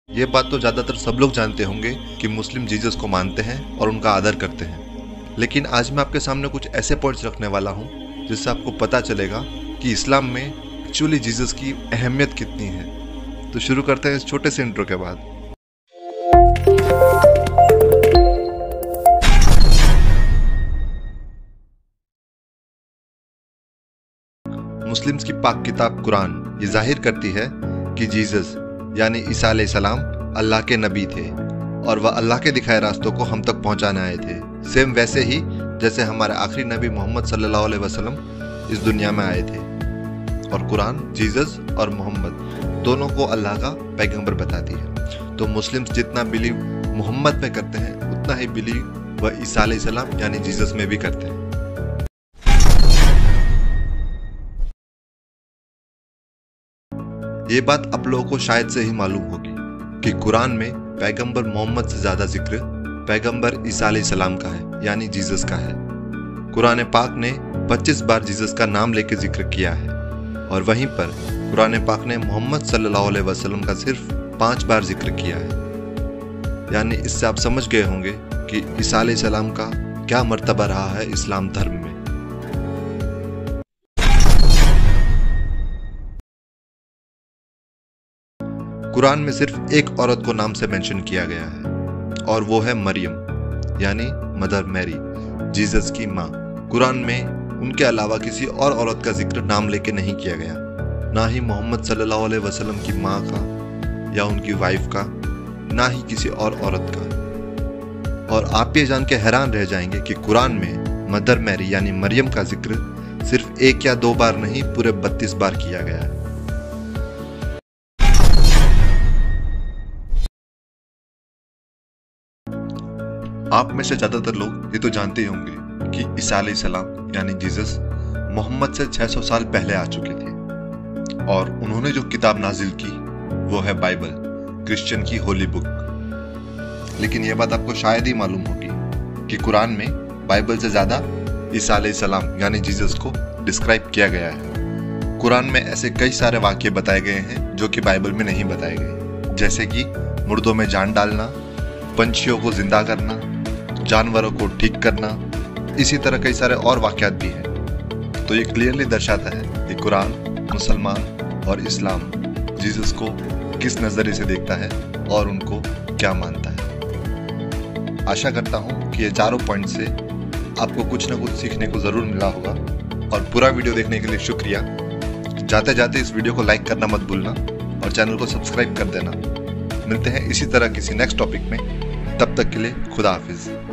ये बात तो ज़्यादातर सब लोग जानते होंगे कि मुस्लिम जीसस को मानते हैं और उनका आदर करते हैं। लेकिन आज मैं आपके सामने कुछ ऐसे पॉइंट्स रखने वाला हूँ जिससे आपको पता चलेगा कि इस्लाम में एक्चुअली जीसस की अहमियत कितनी है। तो शुरू करते हैं इस छोटे से इंट्रो के बाद। मुस्लिम्स की पाक किताब कुरान ये जाहिर करती है कि जीसस यानी ईसा अलैहिस्सलाम अल्लाह के नबी थे और वह अल्लाह के दिखाए रास्तों को हम तक पहुंचाने आए थे, सेम वैसे ही जैसे हमारे आखिरी नबी मोहम्मद सल्लल्लाहु अलैहि वसल्लम इस दुनिया में आए थे। और कुरान जीसस और मोहम्मद दोनों को अल्लाह का पैगंबर बताती है। तो मुस्लिम्स जितना बिलीव मोहम्मद में करते हैं उतना ही बिलीव वह ईसा अलैहिस्सलाम यानी जीसस में भी करते हैं। ये बात आप लोगों को शायद से ही मालूम होगी कि कुरान में पैगंबर मोहम्मद से ज्यादा जिक्र पैगंबर ईसा अलैहिस्सलाम का है यानी जीसस का है। कुरान पाक ने 25 बार जीसस का नाम लेकर जिक्र किया है और वहीं पर कुरान पाक ने मोहम्मद सल्लल्लाहु अलैहि वसल्लम का सिर्फ 5 बार जिक्र किया है। यानी इससे आप समझ गए होंगे कि ईसा अलैहिस्सलाम का क्या मर्तबा रहा है इस्लाम धर्म में। कुरान में सिर्फ एक औरत को नाम से मेंशन किया गया है और वो है मरियम यानी मदर मैरी, जीसस की माँ। कुरान में उनके अलावा किसी और औरत का जिक्र नाम लेके नहीं किया गया, ना ही मोहम्मद सल्लल्लाहु अलैहि वसल्लम की माँ का या उनकी वाइफ का, ना ही किसी और औरत का। और आप ये जान के हैरान रह जाएंगे कि कुरान में मदर मैरी यानी मरियम का जिक्र सिर्फ 1 या 2 बार नहीं पूरे 32 बार किया गया है। आप में से ज्यादातर लोग ये तो जानते ही होंगे कि ईसा अलैहिस्सलाम यानी जीसस मोहम्मद से 600 साल पहले आ चुके थे और उन्होंने जो किताब नाजिल की वो है बाइबल, क्रिश्चियन की होली बुक। लेकिन यह बात आपको शायद ही मालूम होगी कि कुरान में बाइबल से ज्यादा ईसा अलैहिस्सलाम यानी जीसस को डिस्क्राइब किया गया है। कुरान में ऐसे कई सारे वाक्य बताए गए हैं जो कि बाइबल में नहीं बताए गए, जैसे कि मुर्दों में जान डालना, पंछियों को जिंदा करना, जानवरों को ठीक करना, इसी तरह कई सारे और वाक़यात भी हैं। तो ये क्लियरली दर्शाता है कि कुरान, मुसलमान और इस्लाम जीसस को किस नज़रिए से देखता है और उनको क्या मानता है। आशा करता हूँ कि ये चारों पॉइंट से आपको कुछ ना कुछ सीखने को ज़रूर मिला होगा और पूरा वीडियो देखने के लिए शुक्रिया। जाते जाते इस वीडियो को लाइक करना मत भूलना और चैनल को सब्सक्राइब कर देना। मिलते हैं इसी तरह किसी नेक्स्ट टॉपिक में, तब तक के लिए खुदा हाफिज।